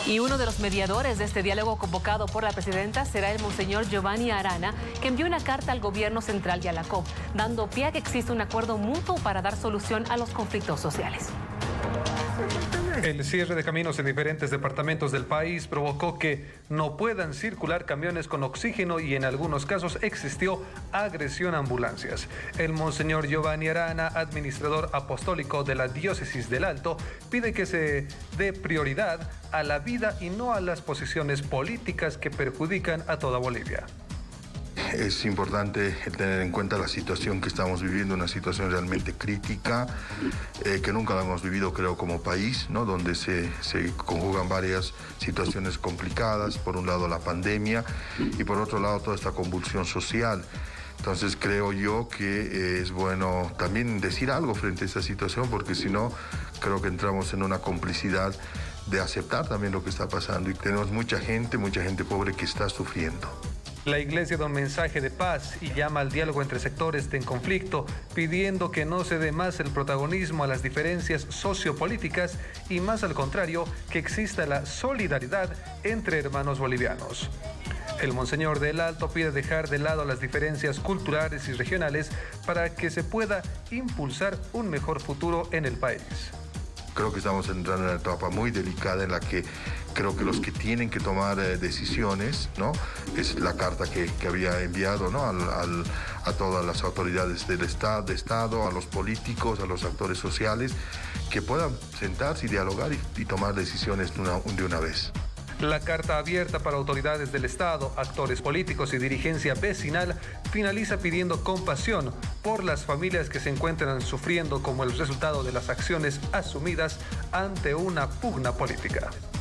Y uno de los mediadores de este diálogo convocado por la presidenta será el monseñor Giovanni Arana, que envió una carta al gobierno central y a la COP, dando pie a que existe un acuerdo mutuo para dar solución a los conflictos sociales. El cierre de caminos en diferentes departamentos del país provocó que no puedan circular camiones con oxígeno y en algunos casos existió agresión a ambulancias. El monseñor Giovanni Arana, administrador apostólico de la diócesis del Alto, pide que se dé prioridad a la vida y no a las posiciones políticas que perjudican a toda Bolivia. Es importante tener en cuenta la situación que estamos viviendo, una situación realmente crítica, que nunca la hemos vivido, creo, como país, ¿no? Donde se conjugan varias situaciones complicadas, por un lado la pandemia y por otro lado toda esta convulsión social. Entonces creo yo que es bueno también decir algo frente a esta situación, porque si no, creo que entramos en una complicidad de aceptar también lo que está pasando y tenemos mucha gente pobre que está sufriendo. La Iglesia da un mensaje de paz y llama al diálogo entre sectores en conflicto, pidiendo que no se dé más el protagonismo a las diferencias sociopolíticas y más al contrario, que exista la solidaridad entre hermanos bolivianos. El monseñor del Alto pide dejar de lado las diferencias culturales y regionales para que se pueda impulsar un mejor futuro en el país. Creo que estamos entrando en una etapa muy delicada en la que creo que los que tienen que tomar decisiones, ¿no? Es la carta que había enviado, ¿no? a todas las autoridades del Estado, a los políticos, a los actores sociales, que puedan sentarse y dialogar y tomar decisiones de una vez. La carta abierta para autoridades del Estado, actores políticos y dirigencia vecinal finaliza pidiendo compasión por las familias que se encuentran sufriendo como el resultado de las acciones asumidas ante una pugna política.